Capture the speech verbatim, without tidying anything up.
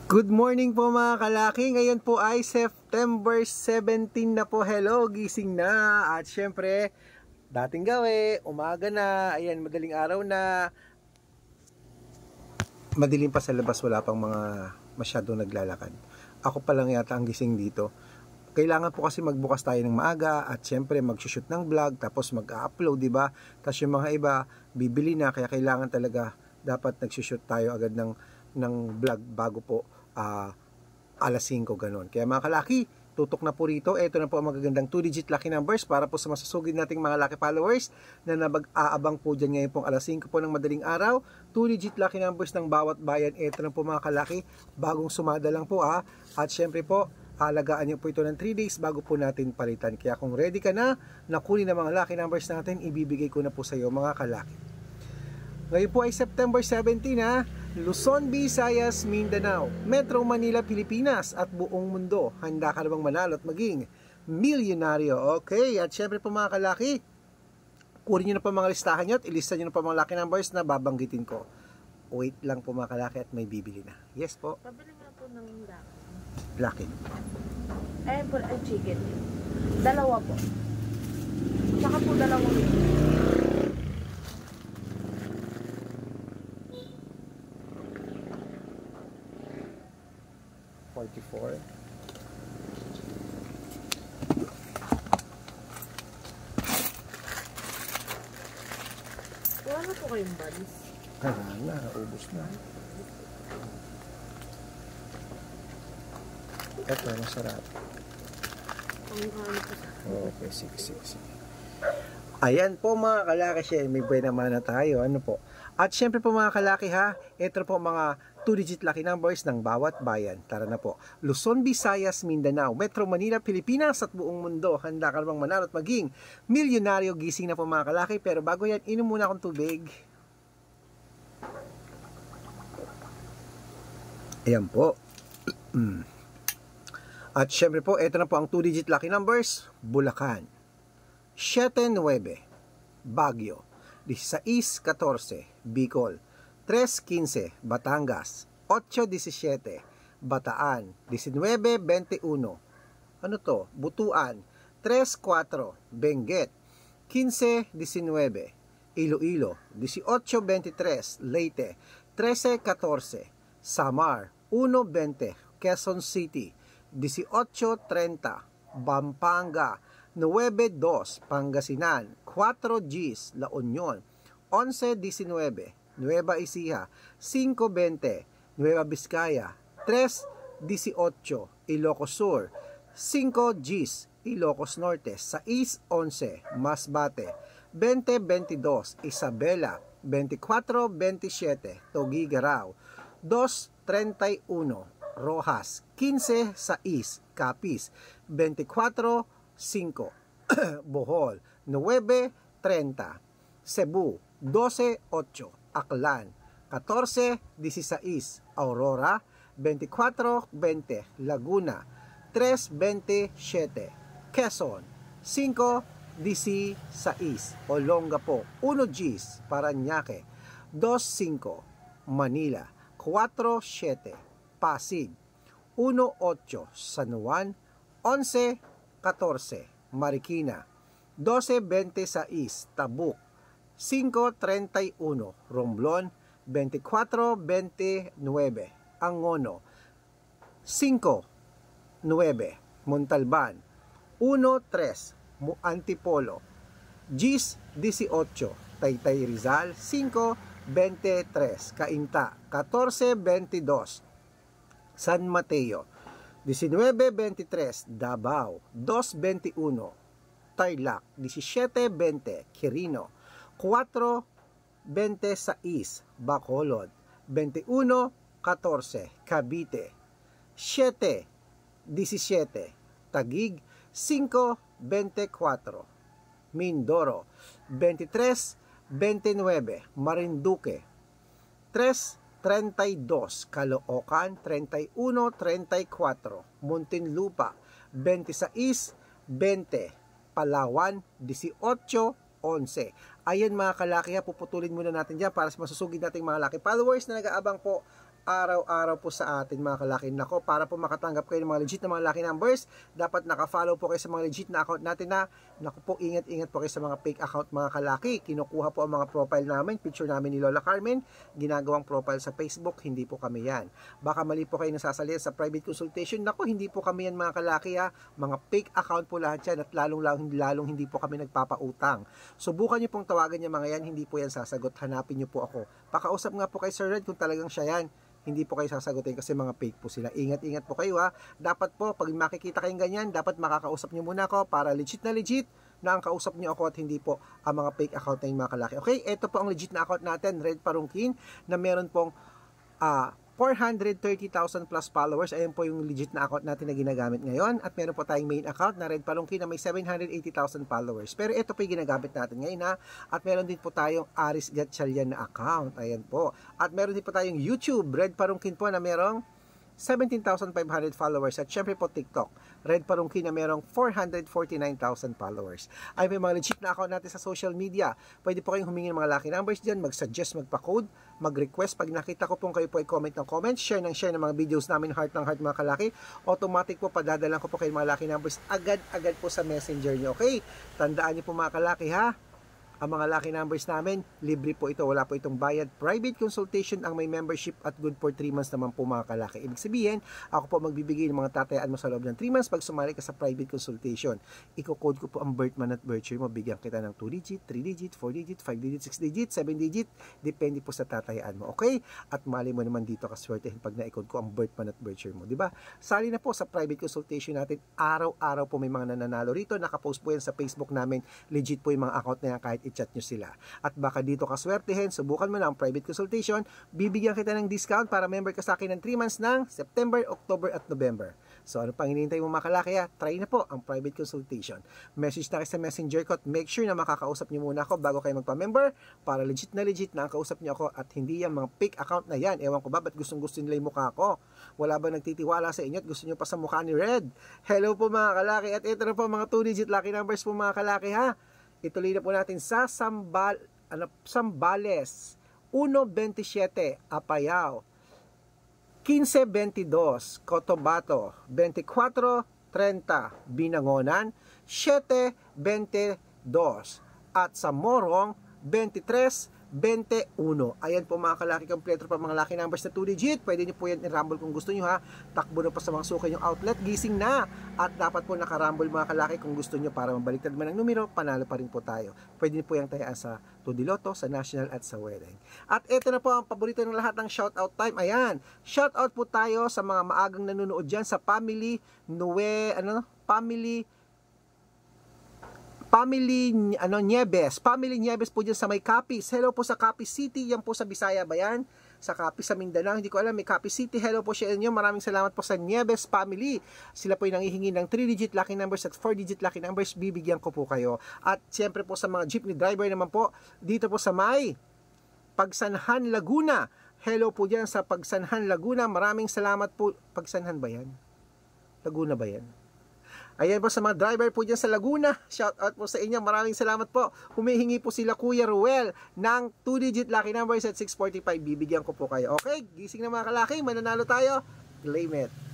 Good morning po mga kalaki. Ngayon po ay September seventeen na po. Hello, gising na. At syempre, dating gawi, umaga na. Ayan, madaling araw na. Madilim pa sa labas, wala pang mga masyadong naglalakad. Ako pa lang yata ang gising dito. Kailangan po kasi magbukas tayo ng maaga at syempre mag-shoot ng vlog tapos mag-upload, di ba? Tapos yung mga iba bibili na, kaya kailangan talaga dapat nag-shoot tayo agad ng ng vlog bago po uh, alas singko ganon. Kaya mga kalaki, tutok na po rito. Ito na po ang magagandang two digit lucky numbers para po sa masusugid nating mga lucky followers na nabag-aabang po dyan ngayon pong alas singko po ng madaling araw. two digit lucky numbers ng bawat bayan. Ito na po mga kalaki, bagong sumada lang po ha. At syempre po, alagaan niyo po ito ng three days bago po natin palitan. Kaya kung ready ka na, nakunin ang mga lucky numbers natin, ibibigay ko na po sa iyo mga kalaki. Ngayon po ay September seventeen ha. Luzon, Visayas, Mindanao, Metro Manila, Pilipinas at buong mundo. Handa ka na bang manalo at maging milyonaryo? Okay, at syempre po mga kalaki, kunin nyo na po mga listahan nyo at ilista nyo na po mga lucky numbers na babanggitin ko. Wait lang po mga kalaki at may bibili na. Yes po. Pabili nga po ng lucky. Lucky. Eh, po, ay chicken. Dalawa po. Tsaka po dalawang forty-four. wala na po kayong balis. Wala na, ubos na. Ito, masarap. Ang ano po sa... Okay, sige, sige, sige. Ayan po mga kalaki, may buhay naman na tayo. Ano po? At syempre po mga kalaki ha, ito po mga two digit lucky numbers ng bawat bayan. Tara na po. Luzon, Visayas, Mindanao, Metro Manila, Pilipinas at buong mundo. Handa ka namang manalo at maging milyonaryo. Gising na po mga kalaki. Pero bago yan, inom muna akong tubig. Ayan po. At syempre po, ito na po ang two digit lucky numbers. Bulacan, seven nine, Baguio, sixteen fourteen, Bicol, three fifteen, Batangas, eight seventeen, Bataan, nineteen twenty-one, ano to, Butuan, three four, Benguet, fifteen nineteen, Iloilo, eighteen twenty-three, Leyte, thirteen fourteen, Samar, one twenty, Quezon City, eighteen thirty, Pampanga, nine two, Pangasinan, four Gs, La Union, eleven nineteen, Nueva Ecija, five twenty, Nueva Vizcaya, three eighteen, Ilocos Sur, five Gs, Ilocos Norte, six eleven, Masbate, twenty twenty-two, Isabela, twenty-four twenty-seven, Tuguegarao, two thirty-one, Rojas, fifteen six, Capiz, twenty-four five, Bohol, nine thirty, Cebu, twelve eight, Aklan, fourteen sixteen, Aurora, twenty-four twenty, Laguna, three twenty-seven, Quezon, five sixteen, Olongapo, one Gs, Parañaque, two five, Manila, four seven, Pasig, one eight, San Juan, eleven fourteen, Marikina, twelve twenty-six, Tabuk, five thirty-one, Romblon, twenty-four twenty-nine, Angono, five nine, Montalban, one three, Antipolo, Gs eighteen, Taytay Rizal, five twenty-three, Cainta, fourteen twenty-two, San Mateo, nineteen twenty-three, Davao, two twenty-one, Tarlac, seventeen twenty, Quirino, four twenty-six, Bacolod, twenty-one fourteen, Cavite, seven seventeen, Taguig, five twenty-four, Mindoro, twenty-three twenty-nine, Marinduque, three thirty-two, Caloocan, thirty-one thirty-four, Muntinlupa, twenty-six twenty, Palawan, eighteen eleven. Ayan mga kalaki ha, puputulin muna natin dyan para sa masusugid nating mga laki followers na nag-aabang po araw-araw po sa atin mga kalaki. Nako, para po makatanggap kayo ng mga legit na mga lucky numbers, dapat naka-follow po kayo sa mga legit na account natin na, naku po, ingat-ingat po kayo sa mga fake account mga kalaki. Kinukuha po ang mga profile namin, picture namin ni Lola Carmen, ginagawang profile sa Facebook, hindi po kami yan. Baka mali po kayo nasasalihan sa private consultation, nako, hindi po kami yan mga kalaki ha. Mga fake account po lahat yan at lalong-lalong lalong hindi po kami nagpapautang. Subukan nyo pong tawagan yung mga yan, hindi po yan sasagot. Hanapin nyo po ako. Pakausap nga po kay Sir Red kung talagang siya yan. Hindi po kayo sasagutin kasi mga fake po sila. Ingat-ingat po kayo ha. Dapat po, pag makikita kayong ganyan, dapat makakausap nyo muna ako para legit na legit na ang kausap nyo ako at hindi po ang mga fake account na yung mga kalaki. Okay, ito po ang legit na account natin, Red Parungkin, na meron pong uh, four hundred thirty thousand plus followers. Ayan po yung legit na account natin na ginagamit ngayon. At meron po tayong main account na Red Parungkin na may seven hundred eighty thousand followers. Pero ito po yung ginagamit natin ngayon ha. At meron din po tayong Aris Gatchalian na account. Ayan po. At meron din po tayong YouTube, Red Parungkin po na merong seventeen thousand five hundred followers. At syempre po TikTok, Red Parungkin na merong four hundred forty-nine thousand followers. Ay may mga legit na account natin sa social media. Pwede po kayong humingi ng mga lucky numbers dyan, mag-suggest, magpa-code, mag-request. Pag nakita ko pong kayo po ay comment ng comment, share ng share ng mga videos namin, heart ng heart mga kalaki, automatic po padadalan ko po kayo mga lucky numbers agad-agad po sa messenger nyo. Okay? Tandaan nyo po mga kalaki ha. Ang mga lucky numbers namin, libre po ito, wala po itong bayad. Private consultation ang may membership at good for three months naman po mga kalaki. Ibig sabihin, ako po magbibigay ng mga tatayaan mo sa loob ng three months pag sumali ka sa private consultation. Iko-code ko po ang birth month at birth year mo, bigyan kita ng two digit, three digit, four digit, five digit, six digit, seven digit, depende po sa tatayaan mo, okay? At mali mo naman dito kaswertehin pag na-code ko ang birth month at birth year mo, di ba? Sali na po sa private consultation natin, araw-araw po may mga nananalo rito, nakapost po yan sa Facebook namin, legit po yung mga account na yan kahit i-chat nyo sila. At baka dito kaswertehin, subukan mo na ang private consultation, bibigyan kita ng discount para member ka sa akin ng three months ng September, October at November. So ano pang hinihintay mo mga kalaki ha? Try na po ang private consultation. Message na kayo sa messenger ko at make sure na makakausap nyo muna ako bago kayo magpa-member para legit na legit na ang kausap nyo ako at hindi yung mga fake account na yan. Ewan ko ba, ba't gustong gusto nila yung mukha ko? Wala ba nagtitiwala sa inyo at gusto nyo pa sa mukha ni Red? Hello po mga kalaki at ito na po mga two digit lucky numbers po mga kalaki ha. Ituloy na po natin sa Sambal, ano, Sambales, one twenty-seven, Apayao, fifteen twenty-two, Cotabato, twenty-four thirty, Binangonan, seven twenty-two, at sa Morong, twenty-three twenty-one. Ayan po mga kalaki, kompleto pa mga lucky numbers na two digit. Pwede nyo po yan i-rumble kung gusto nyo ha. Takbo na pa sa mga suka yung outlet, gising na. At dapat po naka-rumble mga kalaki kung gusto nyo para mabaliktad man ang numero, panalo pa rin po tayo. Pwede nyo po yung tayaan sa two D Lotto, sa National at sa Wedding. At ito na po ang paborito ng lahat ng shoutout time. Ayan, shoutout po tayo sa mga maagang nanonood dyan sa family, Nue, ano, family, Family ano Nieves, Family Nieves po diyan sa may Capiz. Hello po sa Capiz City, yan po sa Bisaya ba yan? Sa Capiz sa Mindanao, hindi ko alam, may Capiz City. Hello po sa inyo. Maraming salamat po sa Nieves family. Sila po yung nangihingi ng three digit lucky numbers at four digit lucky numbers. Bibigyan ko po kayo. At siyempre po sa mga jeepney driver naman po dito po sa may Pagsanhan Laguna. Hello po diyan sa Pagsanhan Laguna. Maraming salamat po. Pagsanhan ba yan? Laguna ba yan? Ayan po sa mga driver po dyan sa Laguna, shout out po sa inyo, maraming salamat po. Humihingi po sila Kuya Ruel ng two digit lucky numbers at six forty-five, bibigyan ko po kayo. Okay, gising na mga kalaki, mananalo tayo, claim it.